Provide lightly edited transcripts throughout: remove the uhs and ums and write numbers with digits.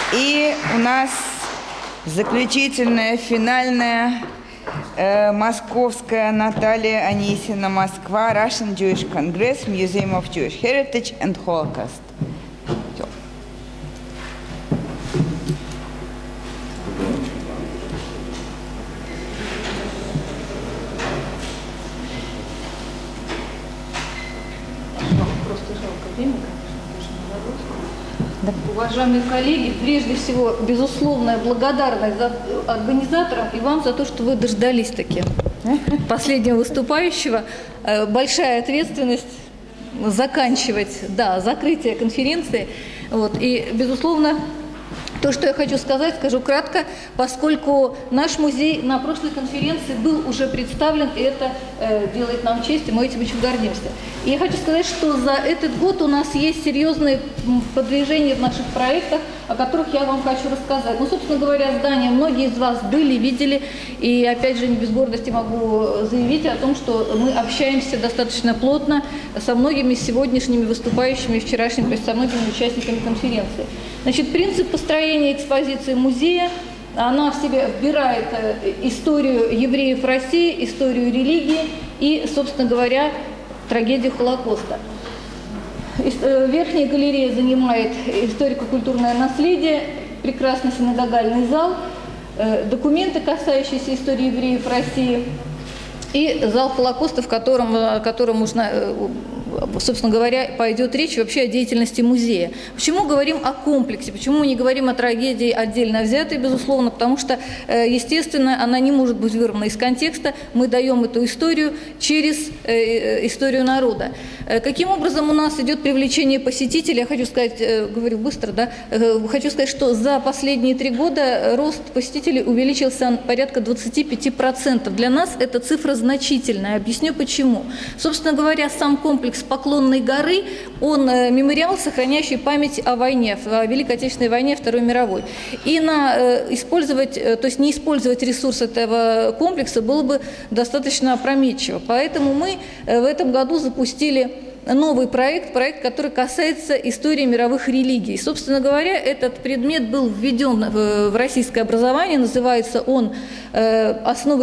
И у нас заключительная, финальная московская Наталья Анисина, Москва, Russian Jewish Congress, Museum of Jewish Heritage and Holocaust. Уважаемые коллеги, прежде всего, безусловная благодарность организаторам и вам за то, что вы дождались таки последнего выступающего. Большая ответственность заканчивать, закрытие конференции. И, безусловно, то, что я хочу сказать, скажу кратко, поскольку наш музей на прошлой конференции был уже представлен, и это делает нам честь, и мы этим очень гордимся. И я хочу сказать, что за этот год у нас есть серьезные продвижения в наших проектах, о которых я вам хочу рассказать. Собственно говоря, здание многие из вас были, видели, и опять же не без гордости могу заявить о том, что мы общаемся достаточно плотно со многими сегодняшними выступающими, вчерашними, то есть со многими участниками конференции. Принцип построения экспозиции музея, она в себя вбирает историю евреев России, историю религии и, собственно говоря, трагедию Холокоста. Верхняя галерея занимает историко-культурное наследие, прекрасный синагогальный зал, документы, касающиеся истории евреев России, и зал Холокоста, в котором можно, собственно говоря, пойдет речь вообще о деятельности музея. Почему говорим о комплексе? Почему мы не говорим о трагедии отдельно взятой, безусловно? Потому что, естественно, она не может быть вырвана из контекста. Мы даем эту историю через историю народа. Каким образом у нас идет привлечение посетителей? Я хочу сказать, говорю быстро, хочу сказать, что за последние 3 года рост посетителей увеличился порядка 25%. Для нас эта цифра значительная. Объясню почему. Собственно говоря, сам комплекс Поклонной горы, он мемориал, сохраняющий память о войне, о Великой Отечественной войне, Второй мировой. И не использовать ресурс этого комплекса было бы достаточно опрометчиво. Поэтому мы в этом году запустили новый проект, который касается истории мировых религий. Собственно говоря, этот предмет был введен в российское образование, называется он «Основы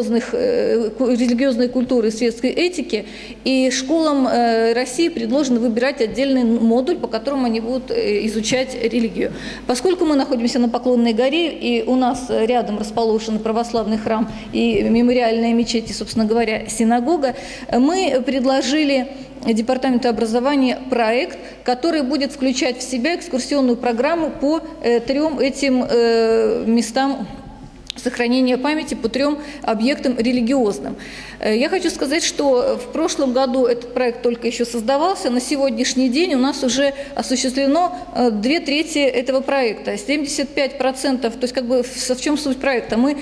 религиозной культуры и светской этики», и школам России предложено выбирать отдельный модуль, по которому они будут изучать религию. Поскольку мы находимся на Поклонной горе, и у нас рядом расположен православный храм и мемориальная мечеть, и, собственно говоря, синагога, мы предложили Департаменту образования проект, который будет включать в себя экскурсионную программу по 3 этим местам сохранения памяти, по 3 объектам религиозным. Я хочу сказать, что в прошлом году этот проект только еще создавался. На сегодняшний день у нас уже осуществлено 2/3 этого проекта. 75%, то есть в чем суть проекта? Мы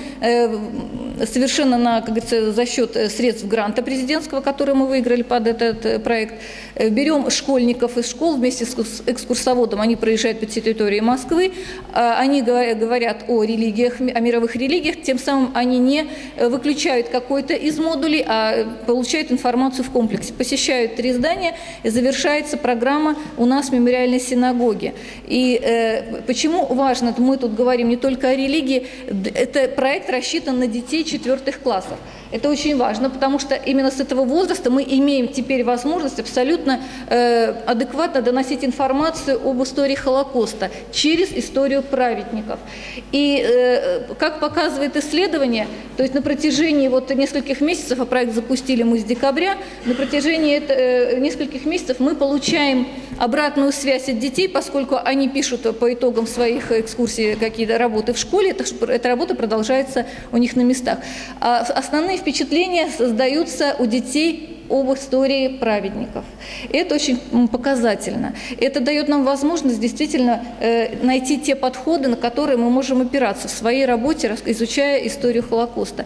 совершенно за счет средств гранта президентского, который мы выиграли под этот проект, берем школьников из школ вместе с экскурсоводом, они проезжают по территории Москвы, они говорят о религиях, о мировых религиях, тем самым они не выключают какой-то из модулей, а получают информацию в комплексе. Посещают 3 здания, и завершается программа у нас в мемориальной синагоге. И почему важно, мы тут говорим не только о религии, это проект рассчитан на детей 4 классов. Это очень важно, потому что именно с этого возраста мы имеем теперь возможность абсолютно адекватно доносить информацию об истории Холокоста через историю праведников. И как показывает исследование, то есть на протяжении нескольких месяцев, а проект запустили мы с декабря, на протяжении нескольких месяцев мы получаем обратную связь от детей, поскольку они пишут по итогам своих экскурсий какие-то работы в школе, эта работа продолжается у них на местах. А основные впечатления создаются у детей об истории праведников. Это очень показательно. Это дает нам возможность действительно найти те подходы, на которые мы можем опираться в своей работе, изучая историю Холокоста.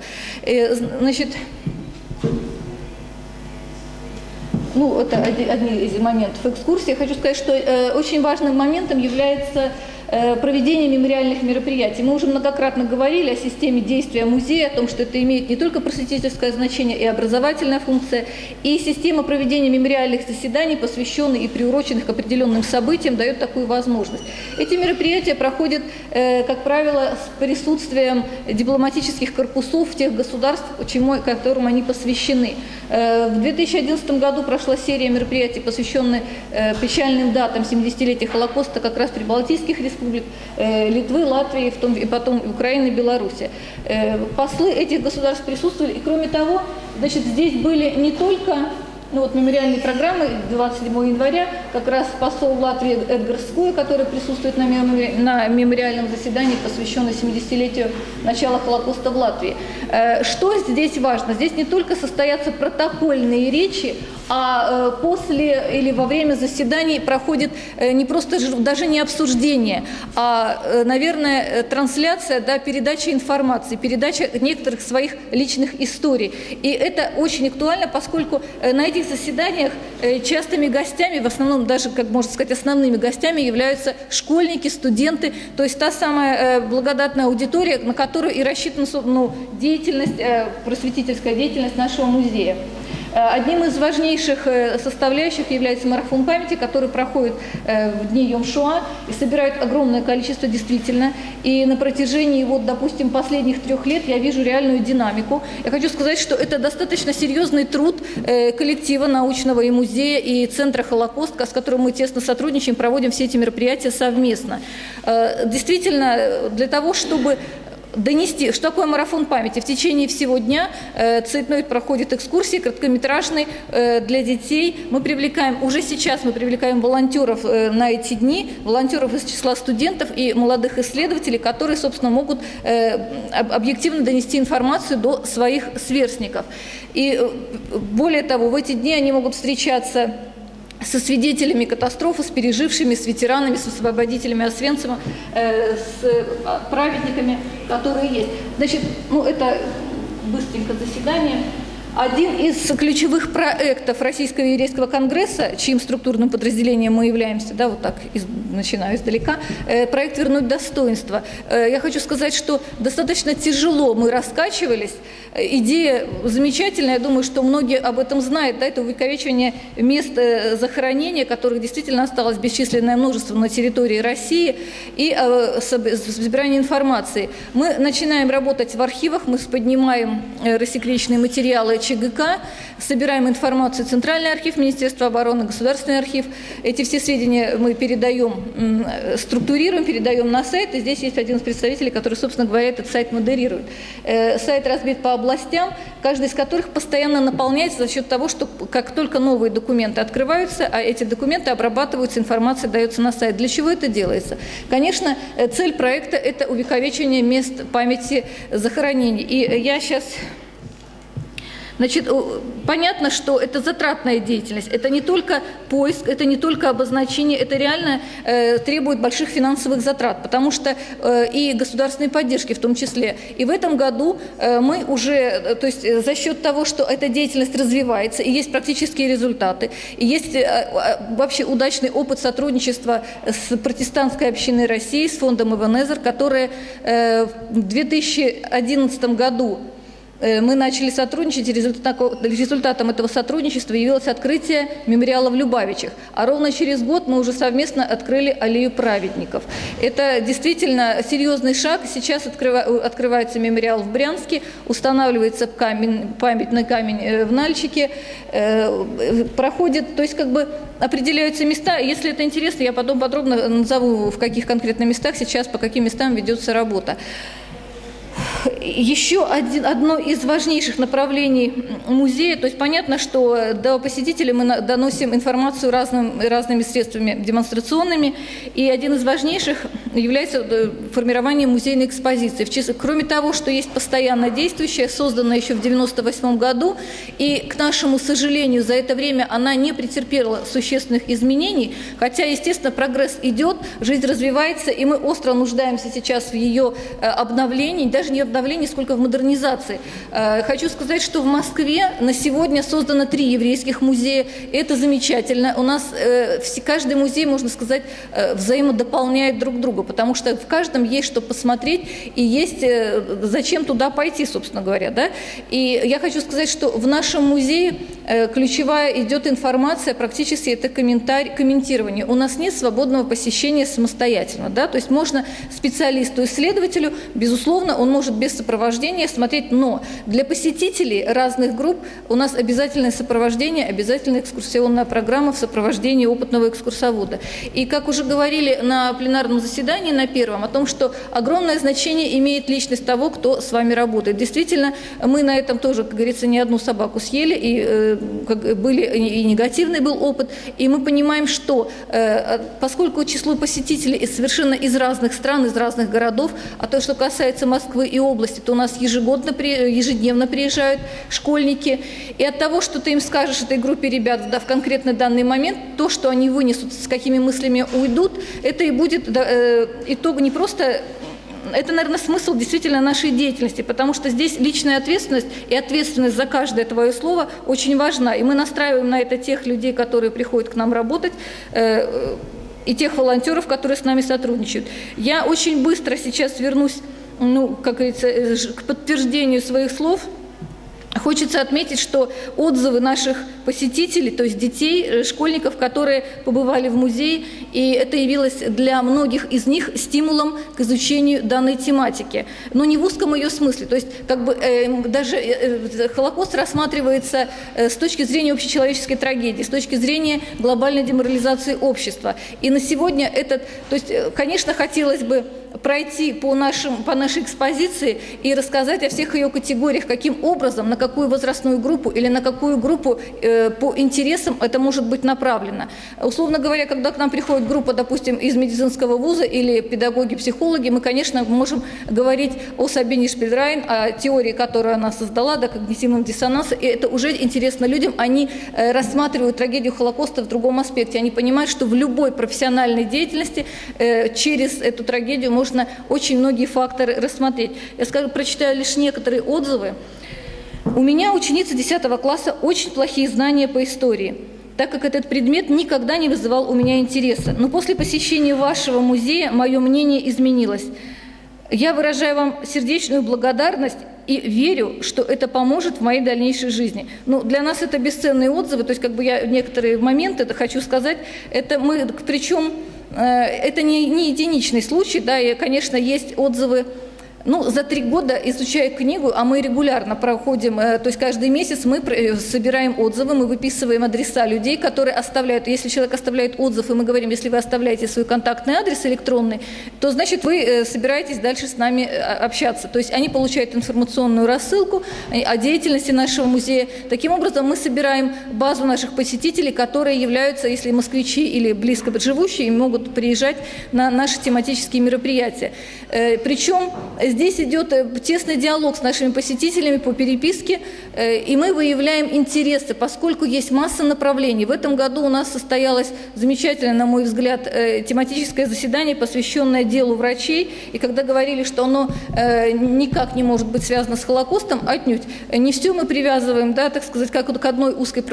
Это одни из моментов экскурсии. Я хочу сказать, что очень важным моментом является проведения мемориальных мероприятий. Мы уже многократно говорили о системе действия музея, о том, что это имеет не только просветительское значение, и образовательная функция, и система проведения мемориальных заседаний, посвященных и приуроченных к определенным событиям, дает такую возможность. Эти мероприятия проходят, как правило, с присутствием дипломатических корпусов тех государств, которым они посвящены. В 2011 году прошла серия мероприятий, посвященных печальным датам 70-летия Холокоста как раз прибалтийских республик, Литвы, Латвии, и потом Украины, Беларуси. Послы этих государств присутствовали, и кроме того, значит, здесь были не только мемориальные программы 27 января, как раз посол Латвии Эдгар Скуя, который присутствует на мемориальном заседании, посвященном 70-летию начала Холокоста в Латвии. Что здесь важно? Здесь не только состоятся протокольные речи, а после или во время заседаний проходит не просто, даже не обсуждение, а, наверное, трансляция, передача информации, передача некоторых своих личных историй. И это очень актуально, поскольку на этих заседаниях частыми гостями, в основном даже, как можно сказать, основными гостями являются школьники, студенты, то есть та самая благодатная аудитория, на которую и рассчитана деятельность, просветительская деятельность нашего музея. Одним из важнейших составляющих является марафон памяти, который проходит в дни Йом-Шуа и собирает огромное количество действительно. И на протяжении, допустим, последних 3 лет я вижу реальную динамику. Я хочу сказать, что это достаточно серьезный труд коллектива научного и музея, и Центра Холокост, с которым мы тесно сотрудничаем, проводим все эти мероприятия совместно. Действительно, для того, чтобы донести, что такое марафон памяти. В течение всего дня цветной проходит экскурсии, короткометражные для детей. Уже сейчас мы привлекаем волонтеров на эти дни, волонтеров из числа студентов и молодых исследователей, которые, собственно, могут объективно донести информацию до своих сверстников. И более того, в эти дни они могут встречаться со свидетелями катастрофы, с пережившими, с ветеранами, с освободителями Освенцима, с праведниками, которые есть. Значит, это быстренько заседание. Один из ключевых проектов Российского еврейского конгресса, чьим структурным подразделением мы являемся, начиная издалека, проект «Вернуть достоинство». Я хочу сказать, что достаточно тяжело мы раскачивались. Идея замечательная, я думаю, что многие об этом знают. Это увековечивание мест захоронения, которых действительно осталось бесчисленное множество на территории России, и собирание информации. Мы начинаем работать в архивах, мы поднимаем рассекреченные материалы ЧГК, собираем информацию Центральный архив, Министерство обороны, Государственный архив. Эти все сведения мы передаем, структурируем, передаем на сайт. И здесь есть один из представителей, который, собственно говоря, этот сайт модерирует. Сайт разбит по областям, каждый из которых постоянно наполняется за счет того, что как только новые документы открываются, а эти документы обрабатываются, информация дается на сайт. Для чего это делается? Конечно, цель проекта – это увековечивание мест памяти захоронений. И я сейчас... Значит, понятно, что это затратная деятельность, это не только поиск, это не только обозначение, это реально требует больших финансовых затрат, потому что и государственной поддержки в том числе. И в этом году мы уже, то есть за счет того, что эта деятельность развивается, и есть практические результаты, и есть вообще удачный опыт сотрудничества с протестантской общиной России, с фондом Эбенезер, которая в 2011 году мы начали сотрудничать, и результатом этого сотрудничества явилось открытие мемориала в Любавичах. А ровно через год мы уже совместно открыли аллею праведников. Это действительно серьезный шаг. Сейчас открывается мемориал в Брянске, устанавливается памятный камень в Нальчике, проходит, то есть определяются места. Если это интересно, я потом подробно назову, в каких конкретно местах сейчас, по каким местам ведется работа. Еще одно из важнейших направлений музея, то есть понятно, что до посетителей мы доносим информацию разными средствами демонстрационными, и один из важнейших является формирование музейной экспозиции. Кроме того, что есть постоянно действующая, созданная еще в 1998 году, и, к нашему сожалению, за это время она не претерпела существенных изменений, хотя, естественно, прогресс идет, жизнь развивается, и мы остро нуждаемся сейчас в ее обновлении, даже не давления, сколько в модернизации. Хочу сказать, что в Москве на сегодня создано 3 еврейских музея. Это замечательно. У нас каждый музей, можно сказать, взаимодополняет друг друга, потому что в каждом есть что посмотреть и есть зачем туда пойти, собственно говоря. Да? И я хочу сказать, что в нашем музее ключевая идет информация, практически это комментирование. У нас нет свободного посещения самостоятельно. Да? То есть можно специалисту, исследователю, безусловно, он может без сопровождения смотреть, но для посетителей разных групп у нас обязательное сопровождение, обязательная экскурсионная программа в сопровождении опытного экскурсовода. И как уже говорили на пленарном заседании, на первом, о том, что огромное значение имеет личность того, кто с вами работает. Действительно, мы на этом тоже, как говорится, не одну собаку съели, и и негативный был опыт, и мы понимаем, что поскольку число посетителей совершенно из разных стран, из разных городов, а то, что касается Москвы и области, то у нас ежедневно приезжают школьники, и от того, что ты им скажешь этой группе ребят в конкретно данный момент, то, что они вынесут, с какими мыслями уйдут, это и будет итог не просто... Это, наверное, смысл действительно нашей деятельности, потому что здесь личная ответственность и ответственность за каждое твое слово очень важна. И мы настраиваем на это тех людей, которые приходят к нам работать, и тех волонтеров, которые с нами сотрудничают. Я очень быстро сейчас вернусь, как говорится, к подтверждению своих слов. Хочется отметить, что отзывы наших посетителей, то есть детей, школьников, которые побывали в музее, и это явилось для многих из них стимулом к изучению данной тематики. Но не в узком ее смысле. То есть даже Холокост рассматривается с точки зрения общечеловеческой трагедии, с точки зрения глобальной деморализации общества. И на сегодня конечно, хотелось бы пройти по нашей экспозиции и рассказать о всех ее категориях, каким образом, на какую возрастную группу или на какую группу по интересам это может быть направлено. Условно говоря, когда к нам приходит группа, допустим, из медицинского вуза или педагоги, психологи, мы, конечно, можем говорить о Сабине Шпильрайн, о теории, которую она создала, когнитивном диссонансе, и это уже интересно людям, они рассматривают трагедию Холокоста в другом аспекте, они понимают, что в любой профессиональной деятельности через эту трагедию можно очень многие факторы рассмотреть. Я прочитаю лишь некоторые отзывы. У меня, ученица 10 класса, очень плохие знания по истории, так как этот предмет никогда не вызывал у меня интереса. Но после посещения вашего музея мое мнение изменилось. Я выражаю вам сердечную благодарность и верю, что это поможет в моей дальнейшей жизни. Для нас это бесценные отзывы, то есть я некоторые моменты хочу сказать, причем это не единичный случай, да, и, конечно, есть отзывы. За 3 года, изучая книгу, а мы регулярно проходим, то есть каждый месяц мы собираем отзывы, мы выписываем адреса людей, которые оставляют. Если человек оставляет отзыв, и мы говорим, если вы оставляете свой контактный адрес электронный, то значит вы собираетесь дальше с нами общаться. То есть они получают информационную рассылку о деятельности нашего музея. Таким образом мы собираем базу наших посетителей, которые являются, если москвичи или близко живущие, могут приезжать на наши тематические мероприятия. Причем здесь идет тесный диалог с нашими посетителями по переписке, и мы выявляем интересы, поскольку есть масса направлений. В этом году у нас состоялось замечательное, на мой взгляд, тематическое заседание, посвященное делу врачей, и когда говорили, что оно никак не может быть связано с Холокостом, отнюдь. Не все мы привязываем, да, так сказать, как к одной узкой,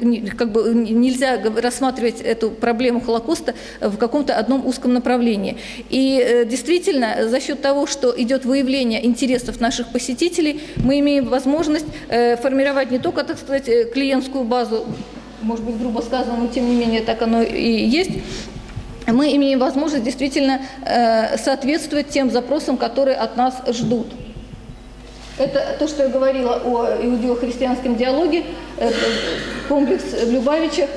нельзя рассматривать эту проблему Холокоста в каком-то одном узком направлении. И действительно, за счет того, что идет выявление интересов наших посетителей, мы имеем возможность формировать не только, так сказать, клиентскую базу, может быть, грубо сказано, но тем не менее так оно и есть. Мы имеем возможность действительно соответствовать тем запросам, которые от нас ждут. Это то, что я говорила о иудео-христианском диалоге, комплекс в Любавичах.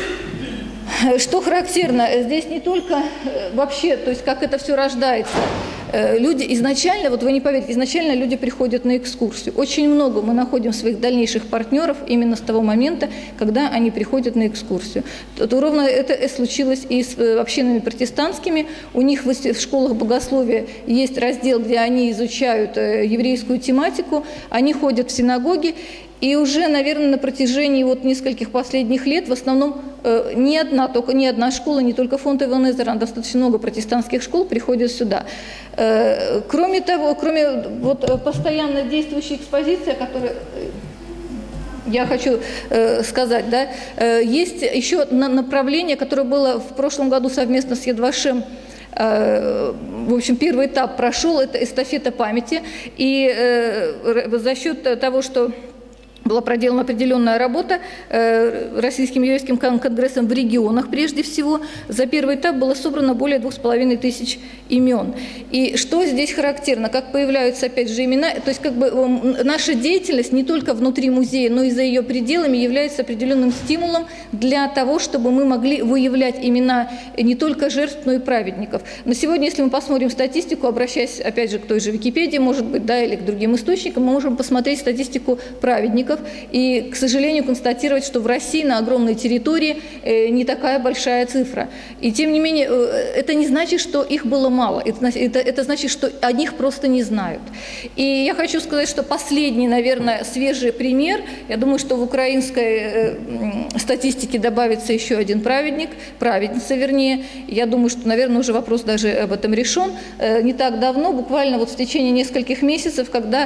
Что характерно, здесь не только вообще, то есть как это все рождается. Люди изначально, вы не поверите, изначально люди приходят на экскурсию. Очень много мы находим своих дальнейших партнеров именно с того момента, когда они приходят на экскурсию. То ровно это случилось и с общинами протестантскими. У них в школах богословия есть раздел, где они изучают еврейскую тематику, они ходят в синагоги. И уже, наверное, на протяжении вот нескольких последних лет в основном не одна школа, не только фонд Иван Эзера, достаточно много протестантских школ приходят сюда. Кроме того, кроме вот постоянно действующей экспозиции, которая... Я хочу сказать, да, есть еще направление, которое было в прошлом году совместно с Яд Вашем. В общем, первый этап прошел, это эстафета памяти, и за счет того, что была проделана определенная работа Российским еврейским конгрессом в регионах прежде всего. За первый этап было собрано более 2500 имен. И что здесь характерно? Как появляются опять же имена, то есть как бы наша деятельность не только внутри музея, но и за ее пределами является определенным стимулом для того, чтобы мы могли выявлять имена не только жертв, но и праведников. На сегодня, если мы посмотрим статистику, обращаясь опять же к той же Википедии, может быть, да, или к другим источникам, мы можем посмотреть статистику праведников и, к сожалению, констатировать, что в России на огромной территории не такая большая цифра. И тем не менее, это не значит, что их было мало, это значит, что о них просто не знают. И я хочу сказать, что последний, наверное, свежий пример, я думаю, что в украинской статистике добавится еще один праведник, праведница вернее, я думаю, что, наверное, уже вопрос даже об этом решен. Не так давно, буквально вот в течение нескольких месяцев, когда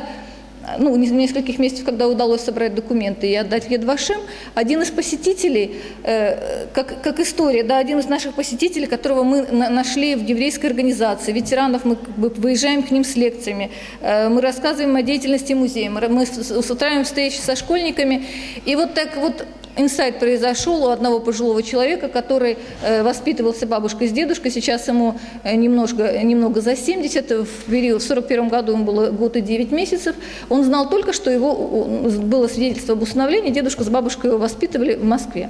удалось собрать документы и отдать в Яд Вашем, один из посетителей, как история, да, один из наших посетителей, которого мы нашли в еврейской организации, ветеранов, мы выезжаем к ним с лекциями, мы рассказываем о деятельности музея, мы устраиваем встречи со школьниками, и вот так вот инсайт произошел у одного пожилого человека, который воспитывался бабушкой с дедушкой, сейчас ему немного за 70, в 1941 году ему было год и 9 месяцев. Он знал только, что было свидетельство об усыновлении, дедушка с бабушкой его воспитывали в Москве.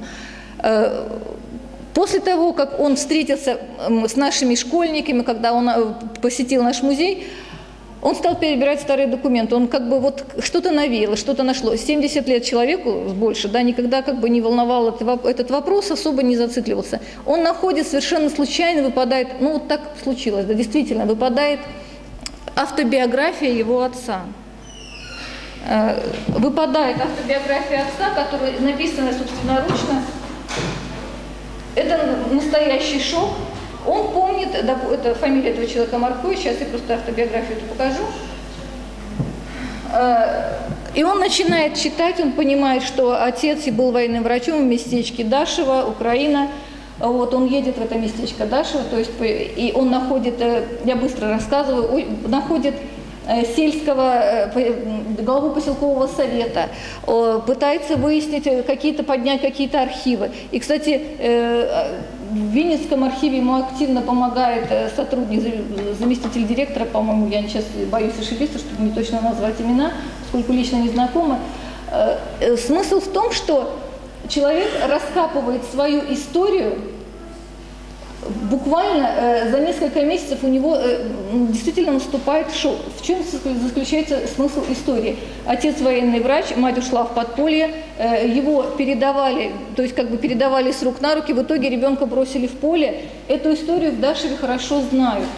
После того, как он встретился с нашими школьниками, когда он посетил наш музей, он стал перебирать старые документы, он как бы вот что-то навеяло, что-то нашло. 70 лет человеку, больше, да, никогда как бы не волновал этот вопрос, особо не зацикливался. Он находит совершенно случайно, выпадает, ну вот так случилось, да, действительно, выпадает автобиография его отца. Выпадает автобиография отца, которая написана собственноручно. Это настоящий шок. Он помнит, это фамилия этого человека Маркович, сейчас я просто автобиографию эту покажу. И он начинает читать, он понимает, что отец был военным врачом в местечке Дашево, Украина. Вот он едет в это местечко Дашево, то есть, и он находит, я быстро рассказываю, находит главу поселкового совета, пытается выяснить, поднять какие-то архивы. И, кстати, в Винницком архиве ему активно помогает сотрудник, заместитель директора, по-моему, я сейчас боюсь ошибиться, чтобы не точно назвать имена, поскольку лично не знакомы. Смысл в том, что человек раскапывает свою историю, буквально за несколько месяцев у него действительно наступает шок. В чем заключается смысл истории? Отец военный врач, мать ушла в подполье, его передавали, то есть как бы передавали с рук на руки, в итоге ребенка бросили в поле. Эту историю в Дашеве хорошо знают.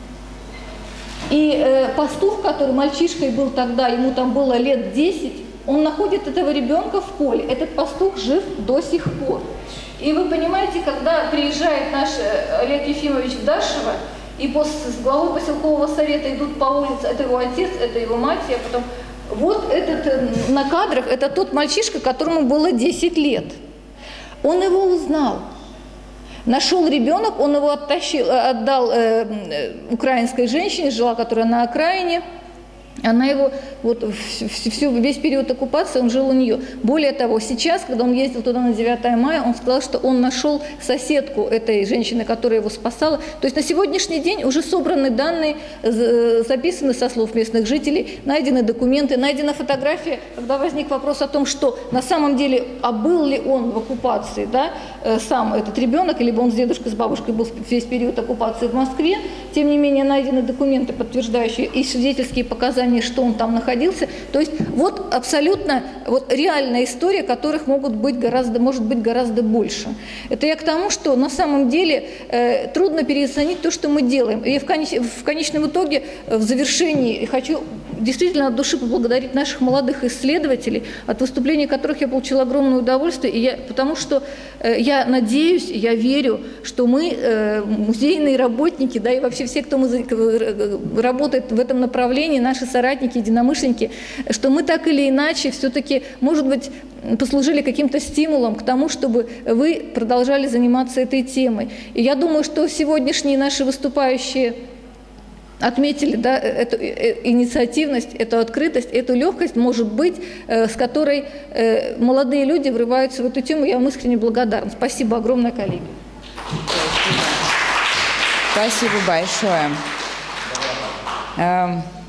И пастух, который мальчишкой был тогда, ему там было лет 10, он находит этого ребенка в поле. Этот пастух жив до сих пор. И вы понимаете, когда приезжает наш Олег Ефимович в Дашево, и с главой поселкового совета идут по улице, это его отец, это его мать, а потом вот этот на кадрах, это тот мальчишка, которому было 10 лет. Он его узнал. Нашел ребенок, он его отдал украинской женщине, жила, которая на окраине. Она его, весь период оккупации он жил у нее. Более того, сейчас, когда он ездил туда на 9 мая, он сказал, что он нашел соседку этой женщины, которая его спасала. То есть на сегодняшний день уже собраны данные, записаны со слов местных жителей, найдены документы, найдена фотография, когда возник вопрос о том, что на самом деле, а был ли он в оккупации, да, сам этот ребенок, либо он с дедушкой, с бабушкой был весь период оккупации в Москве. Тем не менее, найдены документы, подтверждающие и свидетельские показания, что он там находился. То есть вот абсолютно реальная история, которых может быть гораздо больше. Это я к тому, что на самом деле трудно переоценить то, что мы делаем. И в конечном итоге, в завершении, хочу действительно от души поблагодарить наших молодых исследователей, от выступлений которых я получила огромное удовольствие, потому что я надеюсь, я верю, что мы, музейные работники, да, и вообще все, кто работает в этом направлении, наши соратники, единомышленники, что мы так или иначе все-таки, может быть, послужили каким-то стимулом к тому, чтобы вы продолжали заниматься этой темой. И я думаю, что сегодняшние наши выступающие отметили, да, эту инициативность, эту открытость, эту легкость, может быть, с которой молодые люди врываются в эту тему. Я вам искренне благодарна. Спасибо огромное, коллеги. Спасибо большое.